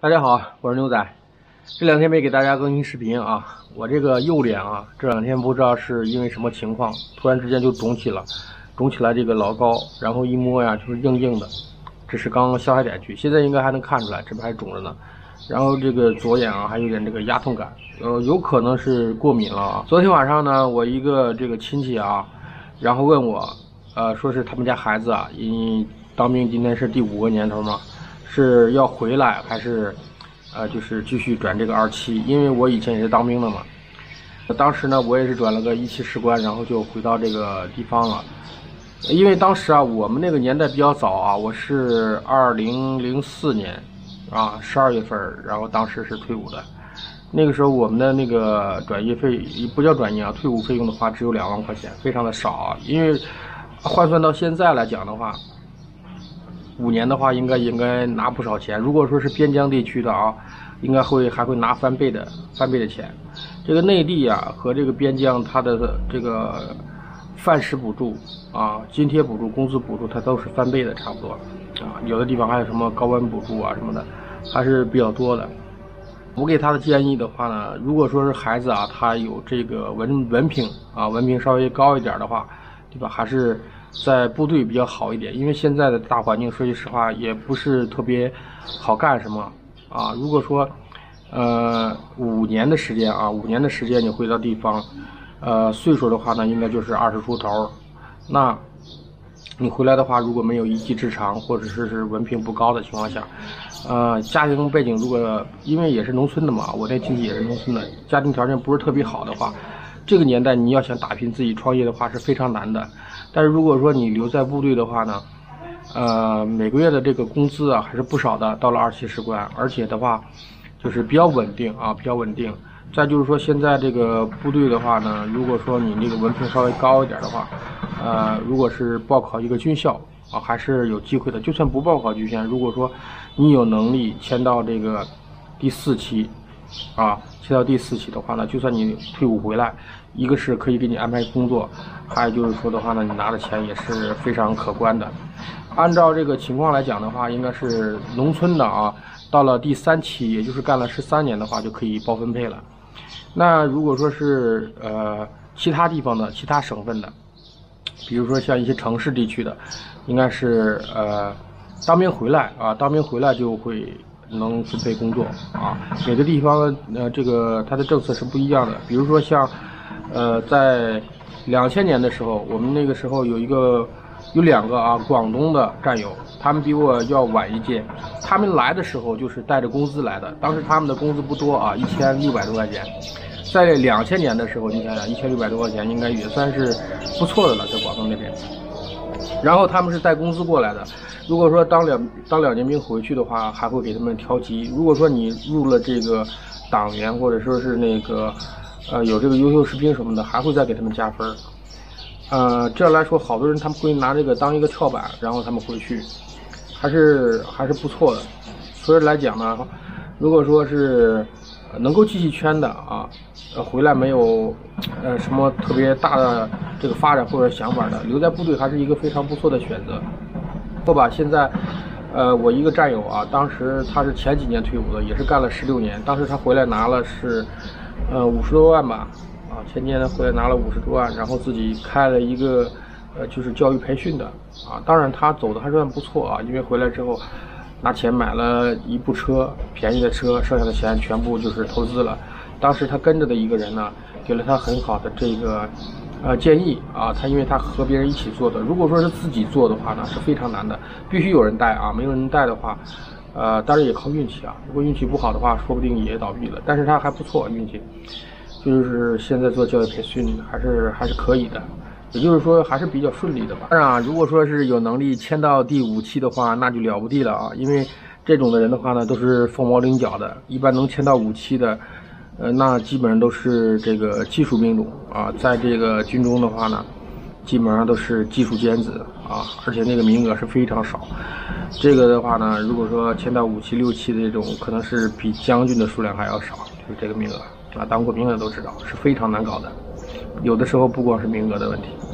大家好，我是牛仔。这两天没给大家更新视频啊，我这个右脸啊，这两天不知道是因为什么情况，突然之间就肿起了，肿起来这个老高，然后一摸呀就是硬硬的。这是刚下海点去，现在应该还能看出来，这边还肿着呢。然后这个左眼啊还有点这个压痛感，有可能是过敏了啊。昨天晚上呢，我一个这个亲戚啊，然后问我，说是他们家孩子啊，因当兵今天是第5个年头嘛。是要回来还是，就是继续转这个27？因为我以前也是当兵的嘛，当时呢我也是转了个17士官，然后就回到这个地方了。因为当时啊我们那个年代比较早啊，我是2004年啊12月份，然后当时是退伍的。那个时候我们的那个转业费不叫转业啊，退伍费用的话只有2万块钱，非常的少啊。因为换算到现在来讲的话，5年的话应该拿不少钱。如果说是边疆地区的啊，应该还会拿翻倍的钱。这个内地啊和这个边疆，它的这个饭食补助啊、津贴补助、工资补助，它都是翻倍的，差不多啊。有的地方还有什么高温补助啊什么的，还是比较多的。我给他的建议的话呢，如果说是孩子啊，他有这个文凭啊，文凭稍微高一点的话，对吧？还是在部队比较好一点，因为现在的大环境说句实话也不是特别好干什么啊。如果说5年的时间啊，5年的时间你回到地方，岁数的话呢，应该就是20出头。那你回来的话，如果没有一技之长，或者是文凭不高的情况下，家庭背景如果因为也是农村的嘛，我这亲戚也是农村的，家庭条件不是特别好的话，这个年代你要想打拼自己创业的话是非常难的。但是如果说你留在部队的话呢，每个月的这个工资啊还是不少的，到了27士官，而且的话就是比较稳定啊，比较稳定。再就是说现在这个部队的话呢，如果说你这个文凭稍微高一点的话，如果是报考一个军校啊，还是有机会的。就算不报考军校，如果说你有能力签到这个第4期啊，签到第4期的话呢，就算你退伍回来，一个是可以给你安排工作，还有就是说的话呢，你拿的钱也是非常可观的。按照这个情况来讲的话，应该是农村的啊，到了第3期，也就是干了13年的话，就可以包分配了。那如果说是其他地方的、其他省份的，比如说像一些城市地区的，应该是当兵回来啊，当兵回来就会能分配工作啊。每个地方这个它的政策是不一样的。比如说像在2000年的时候，我们那个时候有2个啊广东的战友，他们比我要晚一届，他们来的时候就是带着工资来的，当时他们的工资不多啊，1600多块钱。在2000年的时候，你想想1600多块钱应该也算是不错的了，在广东那边。然后他们是带工资过来的，如果说当2年兵回去的话，还会给他们调级。如果说你入了这个党员，或者说是那个有这个优秀士兵什么的，还会再给他们加分。这样来说，好多人他们会拿这个当一个跳板，然后他们回去，还是不错的。所以来讲呢，如果说是能够继续圈的啊，回来没有什么特别大的这个发展或者想法的，留在部队还是一个非常不错的选择。后吧，现在我一个战友啊，当时他是前几年退伍的，也是干了16年，当时他回来拿了是50多万吧。啊，前年回来拿了50多万，然后自己开了一个就是教育培训的啊。当然他走的还算不错啊，因为回来之后拿钱买了一部车，便宜的车，剩下的钱全部就是投资了。当时他跟着的一个人呢，给了他很好的这个建议啊。他因为他和别人一起做的，如果说是自己做的话呢，是非常难的，必须有人带啊。没有人带的话，当然也靠运气啊。如果运气不好的话，说不定也倒闭了。但是他还不错，运气。就是现在做教育培训还是可以的，也就是说还是比较顺利的吧。当然啊，如果说是有能力签到第5期的话，那就了不地了啊！因为这种的人的话呢，都是凤毛麟角的。一般能签到5期的，那基本上都是这个技术兵种啊。在这个军中的话呢，基本上都是技术尖子啊，而且那个名额是非常少。这个的话呢，如果说签到5期、6期的这种，可能是比将军的数量还要少，就是这个名额。当过兵的都知道是非常难搞的，有的时候不光是名额的问题。